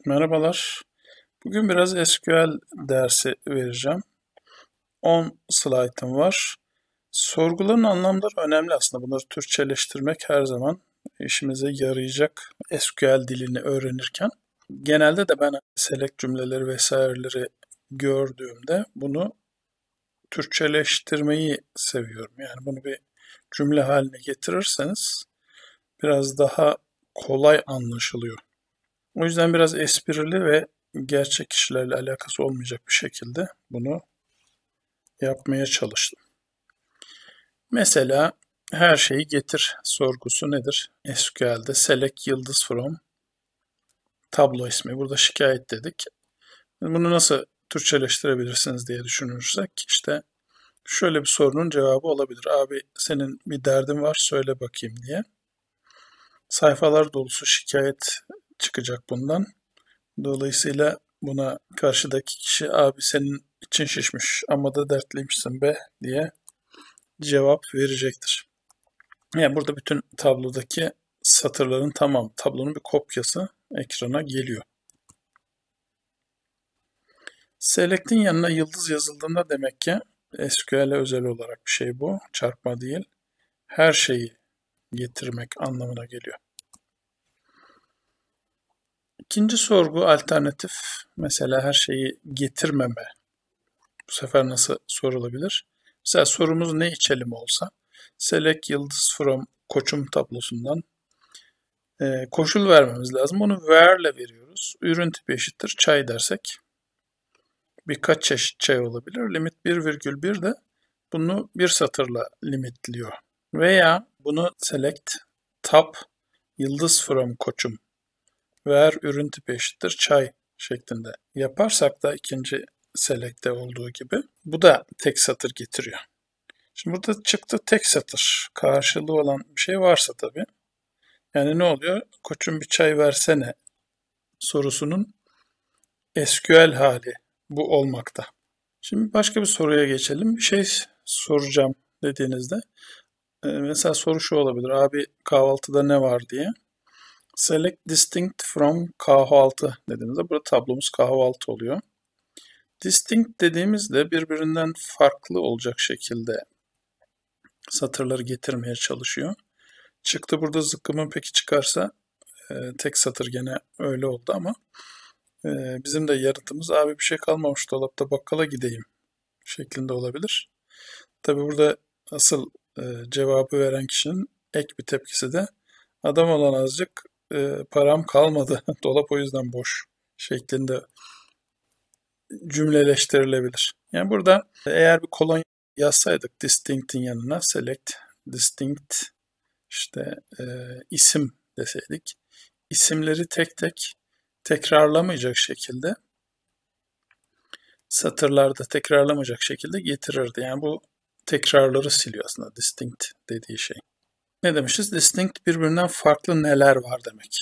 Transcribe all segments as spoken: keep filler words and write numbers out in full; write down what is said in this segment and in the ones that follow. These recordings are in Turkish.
Merhabalar. Bugün biraz S Q L dersi vereceğim. on slaytım var. Sorguların anlamları önemli aslında. Bunları Türkçeleştirmek her zaman işimize yarayacak S Q L dilini öğrenirken. Genelde de ben select cümleleri vesaireleri gördüğümde bunu Türkçeleştirmeyi seviyorum. Yani bunu bir cümle haline getirirseniz biraz daha kolay anlaşılıyor. O yüzden biraz esprili ve gerçek kişilerle alakası olmayacak bir şekilde bunu yapmaya çalıştım. Mesela her şeyi getir sorgusu nedir? S Q L'de select yıldız from tablo ismi. Burada şikayet dedik. Bunu nasıl Türkçeleştirebilirsiniz diye düşünürsek işte şöyle bir sorunun cevabı olabilir. Abi senin bir derdin var söyle bakayım diye. Sayfalar dolusu şikayet çıkacak bundan. Dolayısıyla buna karşıdaki kişi abi senin için şişmiş ama da dertliymişsin be diye cevap verecektir. Yani burada bütün tablodaki satırların tamam tablonun bir kopyası ekrana geliyor. Select'in yanına yıldız yazıldığında demek ki S Q L'e özel olarak bir şey bu. Çarpma değil. Her şeyi getirmek anlamına geliyor. İkinci sorgu alternatif. Mesela her şeyi getirmeme. Bu sefer nasıl sorulabilir? Mesela sorumuz ne içelim olsa select yıldız from koçum tablosundan e, koşul vermemiz lazım. Bunu where'le veriyoruz. Ürün tipi eşittir çay dersek birkaç çeşit çay olabilir. Limit bir virgül bir de bunu bir satırla limitliyor. Veya bunu select tab yıldız from koçum where ürün tipi eşittir çay şeklinde yaparsak da ikinci select'te olduğu gibi bu da tek satır getiriyor. Şimdi burada çıktı tek satır. Karşılığı olan bir şey varsa tabii. Yani ne oluyor? Koçum bir çay versene sorusunun S Q L hali bu olmakta. Şimdi başka bir soruya geçelim. Bir şey soracağım dediğinizde mesela soru şu olabilir. Abi kahvaltıda ne var diye. Select distinct from kahvaltı dediğimizde burada tablomuz kahvaltı oluyor. Distinct dediğimizde birbirinden farklı olacak şekilde satırları getirmeye çalışıyor. Çıktı burada zıkkımın peki çıkarsa e, tek satır gene öyle oldu ama e, bizim de yanıtımız abi bir şey kalmamış dolapta bakkala gideyim şeklinde olabilir. Tabi burada asıl e, cevabı veren kişinin ek bir tepkisi de adam olan azıcık e, param kalmadı dolap o yüzden boş şeklinde cümleleştirilebilir. Yani burada eğer bir kolon yazsaydık distinct'in yanına select distinct işte e, isim deseydik isimleri tek tek tekrarlamayacak şekilde satırlarda tekrarlamayacak şekilde getirirdi. Yani bu tekrarları siliyor aslında distinct dediği şey. Ne demişiz? Distinct birbirinden farklı neler var demek.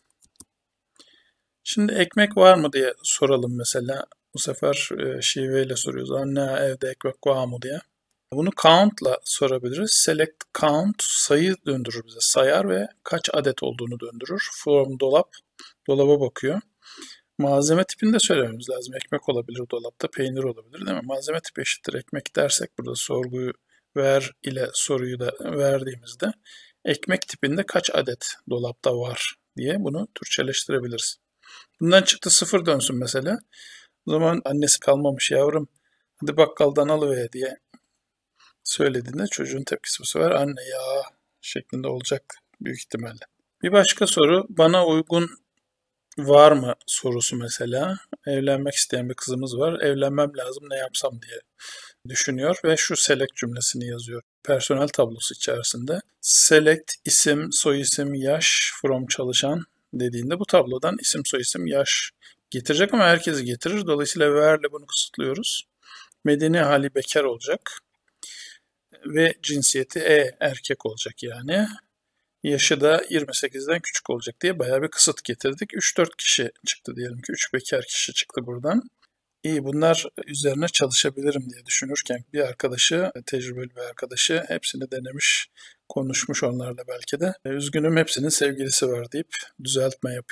Şimdi ekmek var mı diye soralım mesela. Bu sefer e, şiveyle soruyoruz. Anne evde ekmek var mı diye. Bunu count'la sorabiliriz. Select count sayı döndürür bize. Sayar ve kaç adet olduğunu döndürür. From dolap. Dolaba bakıyor. Malzeme tipini de söylememiz lazım. Ekmek olabilir dolapta, peynir olabilir değil mi? Malzeme tipi eşittir ekmek dersek burada sorguyu ver ile soruyu da verdiğimizde ekmek tipinde kaç adet dolapta var diye bunu Türkçeleştirebiliriz. Bundan çıktı sıfır dönsün mesela. O zaman annesi kalmamış yavrum hadi bakkaldan alıver diye söylediğinde çocuğun tepkisi bu sefer anne ya şeklinde olacak büyük ihtimalle. Bir başka soru bana uygun var mı sorusu mesela. Evlenmek isteyen bir kızımız var. Evlenmem lazım ne yapsam diye düşünüyor ve şu select cümlesini yazıyor. Personel tablosu içerisinde select isim, soyisim, yaş from çalışan dediğinde bu tablodan isim, soyisim, yaş getirecek ama herkesi getirir. Dolayısıyla where'le bunu kısıtlıyoruz. Medeni hali bekar olacak ve cinsiyeti E erkek olacak yani. Yaşı da yirmi sekizden küçük olacak diye bayağı bir kısıt getirdik. üç dört kişi çıktı diyelim ki. üç bekar kişi çıktı buradan. İyi bunlar üzerine çalışabilirim diye düşünürken bir arkadaşı, tecrübeli bir arkadaşı hepsini denemiş, konuşmuş onlarla belki de. Üzgünüm hepsinin sevgilisi var deyip düzeltme yapıyor.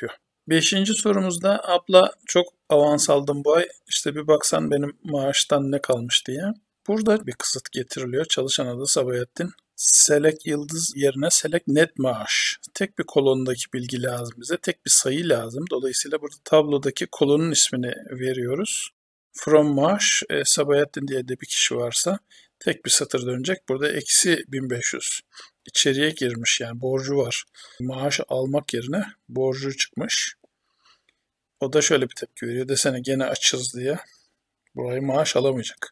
Beşinci sorumuzda abla çok avans aldım bu ay. İşte bir baksan benim maaştan ne kalmış diye. Burada bir kısıt getiriliyor. Çalışan adı Sabahattin. Select yıldız yerine select net maaş. Tek bir kolondaki bilgi lazım bize. Tek bir sayı lazım. Dolayısıyla burada tablodaki kolonun ismini veriyoruz. From maaş, e, Sabahattin diye de bir kişi varsa tek bir satır dönecek. Burada eksi bin beş yüz. İçeriye girmiş, yani borcu var. Maaş almak yerine borcu çıkmış. O da şöyle bir tepki veriyor. Desene gene açız diye. Bu ay maaş alamayacak.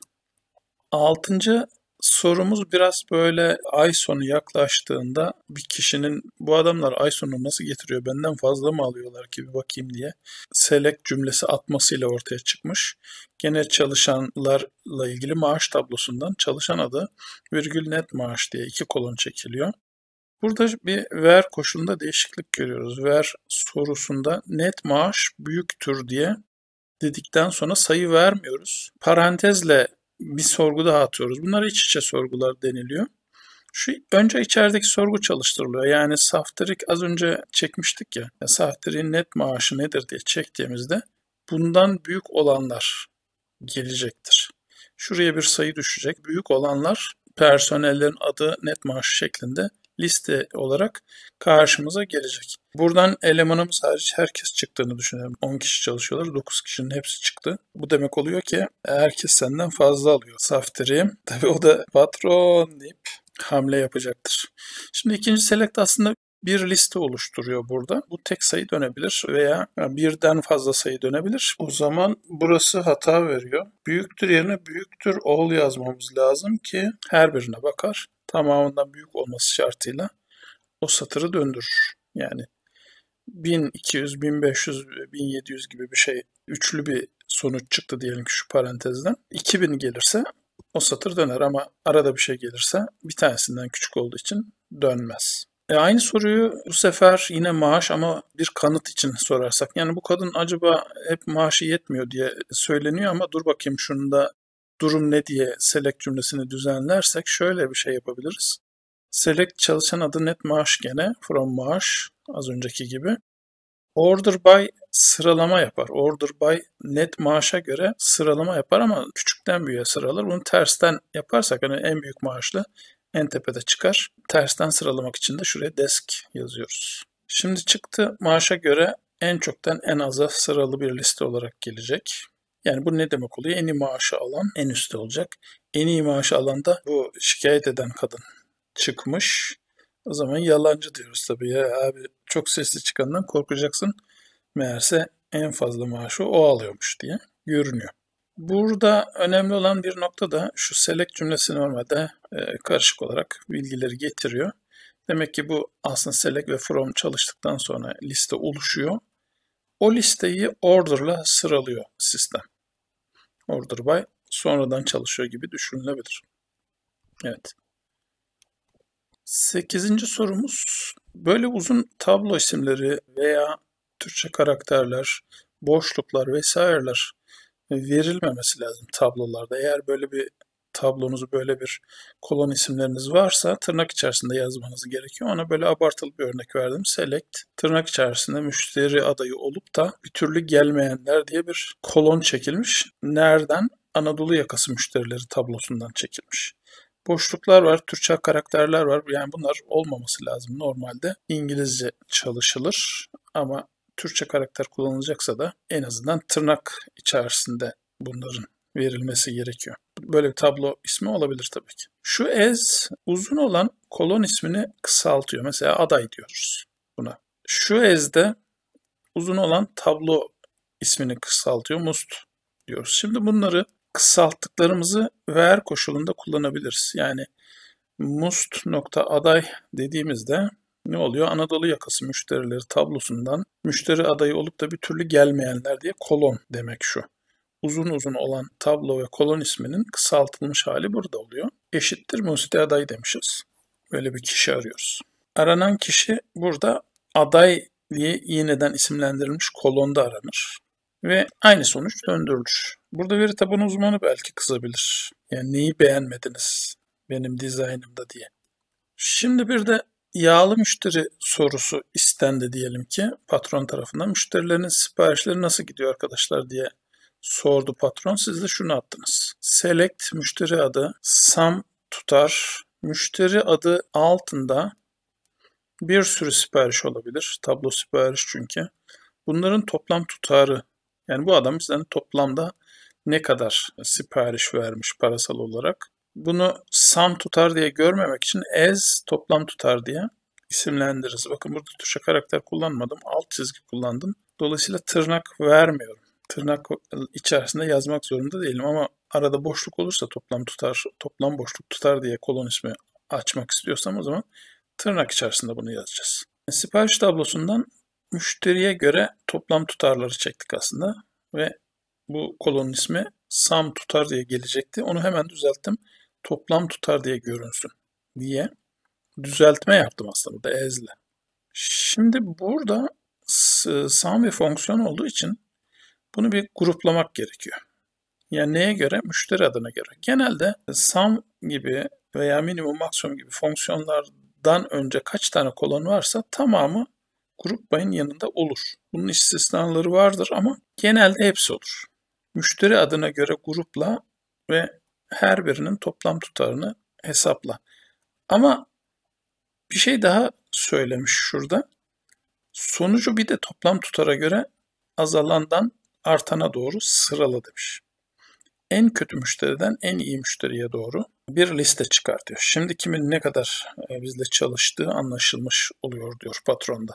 Altıncı sorumuz biraz böyle ay sonu yaklaştığında bir kişinin bu adamlar ay sonu nasıl getiriyor, benden fazla mı alıyorlar ki bir bakayım diye select cümlesi atmasıyla ortaya çıkmış. Gene çalışanlarla ilgili maaş tablosundan çalışan adı virgül net maaş diye iki kolon çekiliyor. Burada bir where koşulunda değişiklik görüyoruz. Where sorusunda net maaş büyüktür diye dedikten sonra sayı vermiyoruz. Parantezle bir sorgu daha atıyoruz. Bunlar iç içe sorgular deniliyor. Şu önce içerideki sorgu çalıştırılıyor. Yani saftirik az önce çekmiştik ya. Saftirik'in net maaşı nedir diye çektiğimizde bundan büyük olanlar gelecektir. Şuraya bir sayı düşecek. Büyük olanlar personellerin adı net maaşı şeklinde liste olarak karşımıza gelecek. Buradan elemanımız hariç herkes çıktığını düşünelim. on kişi çalışıyorlar. dokuz kişinin hepsi çıktı. Bu demek oluyor ki herkes senden fazla alıyor. Saftiriyim. Tabii o da patron deyip hamle yapacaktır. Şimdi ikinci select aslında bir liste oluşturuyor burada. Bu tek sayı dönebilir veya birden fazla sayı dönebilir. O zaman burası hata veriyor. Büyüktür yerine büyüktür all yazmamız lazım ki her birine bakar. Tamamından büyük olması şartıyla o satırı döndürür. Yani bin iki yüz, bin beş yüz, bin yedi yüz gibi bir şey, üçlü bir sonuç çıktı diyelim ki şu parantezden. iki bin gelirse o satır döner ama arada bir şey gelirse bir tanesinden küçük olduğu için dönmez. E aynı soruyu bu sefer yine maaş ama bir kanıt için sorarsak. Yani bu kadın acaba hep maaşı yetmiyor diye söyleniyor ama dur bakayım şunda durum ne diye select cümlesini düzenlersek şöyle bir şey yapabiliriz. Select çalışan adı net maaş gene from maaş az önceki gibi. Order by sıralama yapar. Order by net maaşa göre sıralama yapar ama küçükten büyüğe sıralar. Bunu tersten yaparsak hani en büyük maaşlı en tepede çıkar. Tersten sıralamak için de şuraya desk yazıyoruz. Şimdi çıktı maaşa göre en çoktan en aza sıralı bir liste olarak gelecek. Yani bu ne demek oluyor? En iyi maaşı alan en üstte olacak. En iyi maaşı alan da bu şikayet eden kadın çıkmış. O zaman yalancı diyoruz tabii ya abi, çok sesli çıkandan korkacaksın. Meğerse en fazla maaşı o alıyormuş diye görünüyor. Burada önemli olan bir nokta da şu select cümlesi normalde e, karışık olarak bilgileri getiriyor. Demek ki bu aslında select ve from çalıştıktan sonra liste oluşuyor. O listeyi order'la sıralıyor sistem. Order by sonradan çalışıyor gibi düşünülebilir. Evet. Sekizinci sorumuz, böyle uzun tablo isimleri veya Türkçe karakterler, boşluklar vesaireler verilmemesi lazım tablolarda. Eğer böyle bir tablonuz, böyle bir kolon isimleriniz varsa tırnak içerisinde yazmanız gerekiyor. Ona böyle abartılı bir örnek verdim. Select, tırnak içerisinde müşteri adayı olup da bir türlü gelmeyenler diye bir kolon çekilmiş. Nereden? Anadolu yakası müşterileri tablosundan çekilmiş. Boşluklar var, Türkçe karakterler var. Yani bunlar olmaması lazım. Normalde İngilizce çalışılır ama Türkçe karakter kullanılacaksa da en azından tırnak içerisinde bunların verilmesi gerekiyor. Böyle bir tablo ismi olabilir tabii ki. Şu as uzun olan kolon ismini kısaltıyor. Mesela aday diyoruz buna. Şu as'de uzun olan tablo ismini kısaltıyor. Must diyoruz. Şimdi bunları kısalttıklarımızı where koşulunda kullanabiliriz. Yani must nokta aday dediğimizde ne oluyor? Anadolu yakası müşterileri tablosundan müşteri adayı olup da bir türlü gelmeyenler diye kolon demek şu. Uzun uzun olan tablo ve kolon isminin kısaltılmış hali burada oluyor. Eşittir must aday demişiz. Böyle bir kişi arıyoruz. Aranan kişi burada aday diye yeniden isimlendirilmiş kolonda aranır. Ve aynı sonuç döndürülür. Burada veri tabanı uzmanı belki kızabilir. Yani neyi beğenmediniz benim dizaynımda diye. Şimdi bir de yağlı müşteri sorusu istendi diyelim ki patron tarafından. Müşterilerin siparişleri nasıl gidiyor arkadaşlar diye sordu patron. Siz de şunu attınız. Select müşteri adı, sum tutar. Müşteri adı altında bir sürü sipariş olabilir. Tablo sipariş çünkü. Bunların toplam tutarı, yani bu adam bizden toplamda ne kadar sipariş vermiş parasal olarak. Bunu sum tutar diye görmemek için as toplam tutar diye isimlendiririz. Bakın burada tuşa karakter kullanmadım. Alt çizgi kullandım. Dolayısıyla tırnak vermiyorum. Tırnak içerisinde yazmak zorunda değilim ama arada boşluk olursa toplam tutar, toplam boşluk tutar diye kolon ismi açmak istiyorsam o zaman tırnak içerisinde bunu yazacağız. Sipariş tablosundan müşteriye göre toplam tutarları çektik aslında ve bu kolonun ismi sum tutar diye gelecekti. Onu hemen düzelttim. Toplam tutar diye görünsün diye düzeltme yaptım aslında burada as ile. Şimdi burada sum bir fonksiyon olduğu için bunu bir gruplamak gerekiyor. Yani neye göre? Müşteri adına göre. Genelde sum gibi veya minimum maksimum gibi fonksiyonlardan önce kaç tane kolon varsa tamamı grup by'ın yanında olur. Bunun istisnaları vardır ama genelde hepsi olur. Müşteri adına göre grupla ve her birinin toplam tutarını hesapla. Ama bir şey daha söylemiş şurada. Sonucu bir de toplam tutara göre azalandan artana doğru sırala demiş. En kötü müşteriden en iyi müşteriye doğru bir liste çıkartıyor. Şimdi kimin ne kadar bizle çalıştığı anlaşılmış oluyor diyor patronda.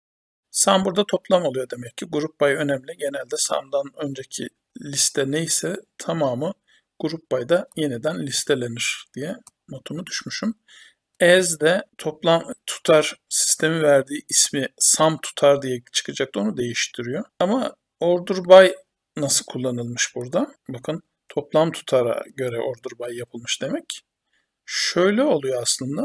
Sum burada toplam oluyor demek ki. Grup by önemli. Genelde sum'dan önceki liste neyse tamamı grup by'da yeniden listelenir diye notumu düşmüşüm. As de toplam tutar sistemi verdiği ismi sum tutar diye çıkacaktı. Onu değiştiriyor. Ama order by nasıl kullanılmış burada? Bakın toplam tutara göre order by yapılmış demek. Şöyle oluyor aslında.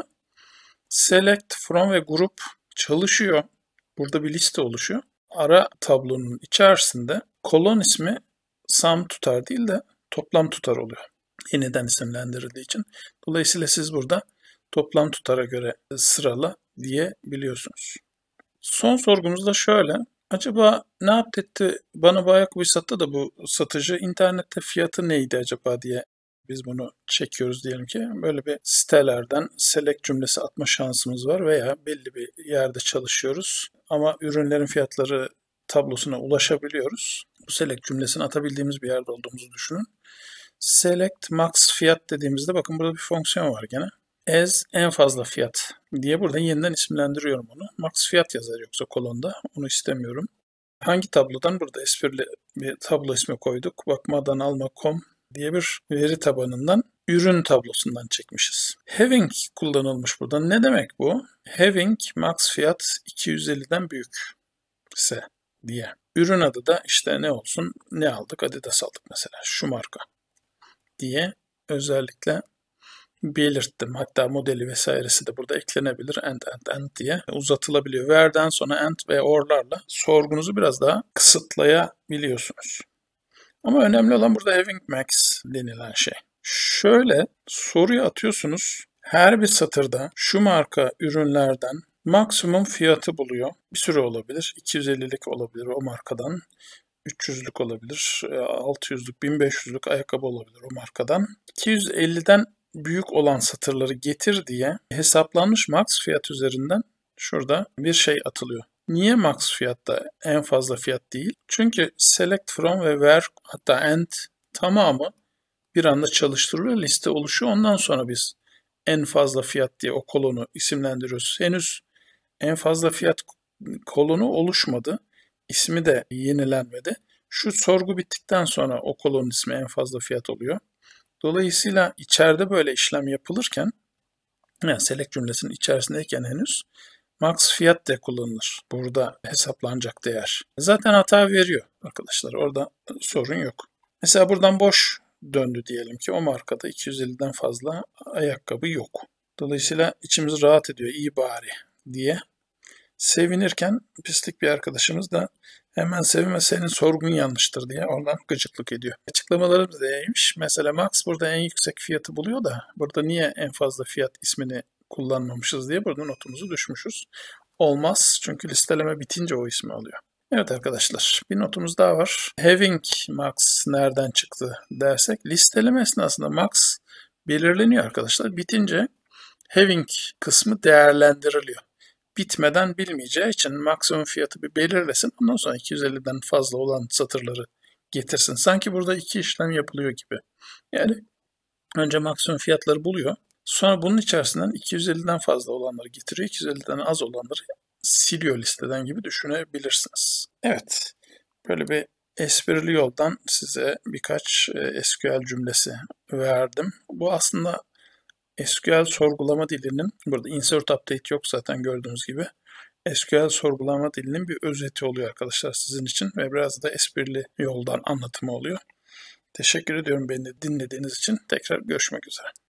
Select from ve group çalışıyor. Burada bir liste oluşuyor. Ara tablonun içerisinde kolon ismi sum tutar değil de toplam tutar oluyor. Yeniden isimlendirildiği için. Dolayısıyla siz burada toplam tutara göre sırala diyebiliyorsunuz. Son sorgumuz da şöyle. Acaba ne yaptı etti? Bana bayağı bir sattı da bu satıcı internette fiyatı neydi acaba diye biz bunu çekiyoruz diyelim ki. Böyle bir sitelerden select cümlesi atma şansımız var veya belli bir yerde çalışıyoruz. Ama ürünlerin fiyatları tablosuna ulaşabiliyoruz. Bu select cümlesini atabildiğimiz bir yerde olduğumuzu düşünün. Select max fiyat dediğimizde bakın burada bir fonksiyon var gene. As en fazla fiyat diye burada yeniden isimlendiriyorum onu. Max fiyat yazar yoksa kolonda. Onu istemiyorum. Hangi tablodan? Burada esprili bir tablo ismi koyduk. Bakmadan alma nokta com diye bir veri tabanından ürün tablosundan çekmişiz. Having kullanılmış burada. Ne demek bu? Having max fiyat iki yüz elliden büyükse diye. Ürün adı da işte ne olsun? Ne aldık? Adidas aldık mesela. Şu marka diye özellikle belirttim. Hatta modeli vesairesi de burada eklenebilir. And, and, and diye uzatılabiliyor. Where'den sonra and ve or'larla sorgunuzu biraz daha kısıtlayabiliyorsunuz. Ama önemli olan burada having max denilen şey. Şöyle soruyu atıyorsunuz. Her bir satırda şu marka ürünlerden maksimum fiyatı buluyor. Bir sürü olabilir. iki yüz ellilik olabilir o markadan. üç yüzlük olabilir. altı yüzlük, bin beş yüzlük ayakkabı olabilir o markadan. iki yüz elliden büyük olan satırları getir diye hesaplanmış max fiyat üzerinden şurada bir şey atılıyor. Niye max fiyatta en fazla fiyat değil? Çünkü select from ve where hatta and tamamı bir anda çalıştırılıyor, liste oluşuyor. Ondan sonra biz en fazla fiyat diye o kolonu isimlendiriyoruz. Henüz en fazla fiyat kolonu oluşmadı. İsmi de yenilenmedi. Şu sorgu bittikten sonra o kolonun ismi en fazla fiyat oluyor. Dolayısıyla içeride böyle işlem yapılırken, yani select cümlesinin içerisindeyken henüz max fiyat de kullanılır. Burada hesaplanacak değer. Zaten hata veriyor arkadaşlar. Orada sorun yok. Mesela buradan boş döndü diyelim ki o markada iki yüz elliden fazla ayakkabı yok. Dolayısıyla içimiz rahat ediyor. İyi bari diye sevinirken pislik bir arkadaşımız da hemen sevinme senin sorgun yanlıştır diye oradan gıcıklık ediyor. Açıklamalarımız da iyiymiş. Mesela Max burada en yüksek fiyatı buluyor da burada niye en fazla fiyat ismini kullanmamışız diye burada notumuzu düşmüşüz. Olmaz çünkü listeleme bitince o ismi alıyor. Evet arkadaşlar, bir notumuz daha var. Having max nereden çıktı dersek, listeleme esnasında max belirleniyor arkadaşlar. Bitince having kısmı değerlendiriliyor. Bitmeden bilmeyeceği için maksimum fiyatı bir belirlesin. Ondan sonra iki yüz elliden fazla olan satırları getirsin. Sanki burada iki işlem yapılıyor gibi. Yani önce maksimum fiyatları buluyor. Sonra bunun içerisinden iki yüz elliden fazla olanları getiriyor. iki yüz elliden az olanları siliyor listeden gibi düşünebilirsiniz. Evet, böyle bir esprili yoldan size birkaç S Q L cümlesi verdim. Bu aslında S Q L sorgulama dilinin, burada insert update yok zaten gördüğünüz gibi. S Q L sorgulama dilinin bir özeti oluyor arkadaşlar sizin için ve biraz da esprili yoldan anlatımı oluyor. Teşekkür ediyorum beni dinlediğiniz için. Tekrar görüşmek üzere.